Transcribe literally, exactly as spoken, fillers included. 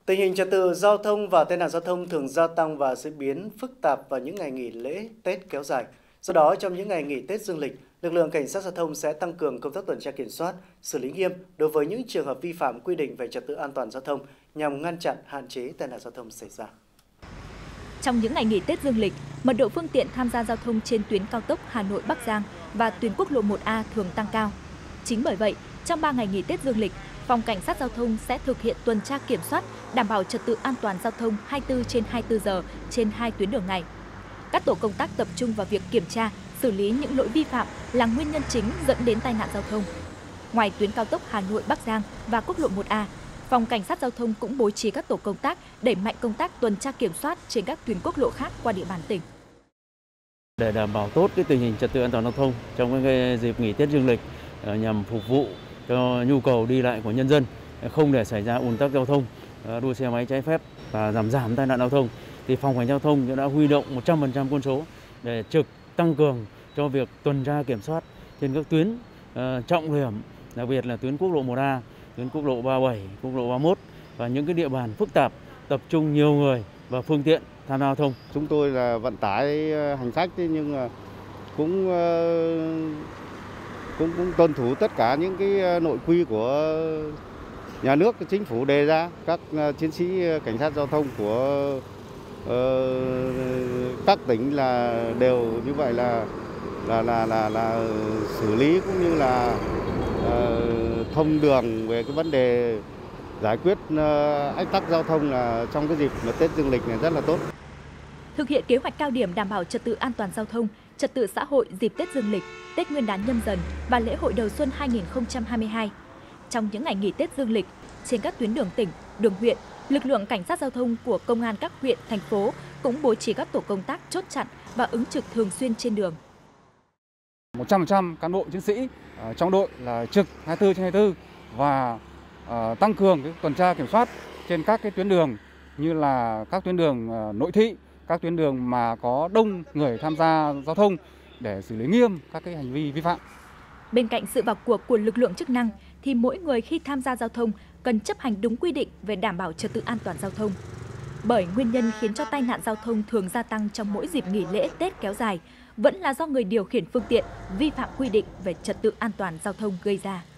Tình hình trật tự giao thông và tai nạn giao thông thường gia tăng và diễn biến phức tạp vào những ngày nghỉ lễ Tết kéo dài. Do đó, trong những ngày nghỉ Tết dương lịch, lực lượng cảnh sát giao thông sẽ tăng cường công tác tuần tra kiểm soát, xử lý nghiêm đối với những trường hợp vi phạm quy định về trật tự an toàn giao thông nhằm ngăn chặn, hạn chế tai nạn giao thông xảy ra. Trong những ngày nghỉ Tết dương lịch, mật độ phương tiện tham gia giao thông trên tuyến cao tốc Hà Nội - Bắc Giang và tuyến quốc lộ một A thường tăng cao. Chính bởi vậy, trong ba ngày nghỉ Tết dương lịch, Phòng Cảnh sát Giao thông sẽ thực hiện tuần tra kiểm soát, đảm bảo trật tự an toàn giao thông hai mươi tư trên hai mươi tư giờ trên hai tuyến đường này. Các tổ công tác tập trung vào việc kiểm tra, xử lý những lỗi vi phạm là nguyên nhân chính dẫn đến tai nạn giao thông. Ngoài tuyến cao tốc Hà Nội - Bắc Giang và quốc lộ một A, Phòng Cảnh sát Giao thông cũng bố trí các tổ công tác đẩy mạnh công tác tuần tra kiểm soát trên các tuyến quốc lộ khác qua địa bàn tỉnh. Để đảm bảo tốt cái tình hình trật tự an toàn giao thông trong cái dịp nghỉ Tết dương lịch nhằm phục vụ cho nhu cầu đi lại của nhân dân, không để xảy ra ùn tắc giao thông, đua xe máy trái phép và giảm giảm tai nạn giao thông, thì Phòng Cảnh sát Giao thông đã huy động một trăm phần trăm quân số để trực tăng cường cho việc tuần tra kiểm soát trên các tuyến uh, trọng điểm, đặc biệt là tuyến quốc lộ một A, tuyến quốc lộ ba mươi bảy, quốc lộ ba mươi mốt và những cái địa bàn phức tạp tập trung nhiều người và phương tiện tham gia giao thông. Chúng tôi là vận tải hành khách nhưng mà cũng cũng cũng tuân thủ tất cả những cái nội quy của nhà nước, chính phủ đề ra. Các chiến sĩ cảnh sát giao thông của uh, các tỉnh là đều như vậy là là là là, là xử lý cũng như là uh, thông đường về cái vấn đề giải quyết uh, ách tắc giao thông là trong cái dịp Tết dương lịch này rất là tốt. Thực hiện kế hoạch cao điểm đảm bảo trật tự an toàn giao thông, trật tự xã hội dịp Tết dương lịch, Tết Nguyên đán Nhâm Dần và lễ hội đầu xuân hai nghìn không trăm hai mươi hai. Trong những ngày nghỉ Tết dương lịch, trên các tuyến đường tỉnh, đường huyện, lực lượng cảnh sát giao thông của công an các huyện, thành phố cũng bố trí các tổ công tác chốt chặn và ứng trực thường xuyên trên đường. một trăm phần trăm cán bộ chiến sĩ trong đội là trực hai mươi tư trên hai mươi tư và uh, tăng cường cái tuần tra kiểm soát trên các cái tuyến đường như là các tuyến đường uh, nội thị, các tuyến đường mà có đông người tham gia giao thông để xử lý nghiêm các cái hành vi vi phạm. Bên cạnh sự vào cuộc của lực lượng chức năng thì mỗi người khi tham gia giao thông cần chấp hành đúng quy định về đảm bảo trật tự an toàn giao thông. Bởi nguyên nhân khiến cho tai nạn giao thông thường gia tăng trong mỗi dịp nghỉ lễ Tết kéo dài vẫn là do người điều khiển phương tiện vi phạm quy định về trật tự an toàn giao thông gây ra.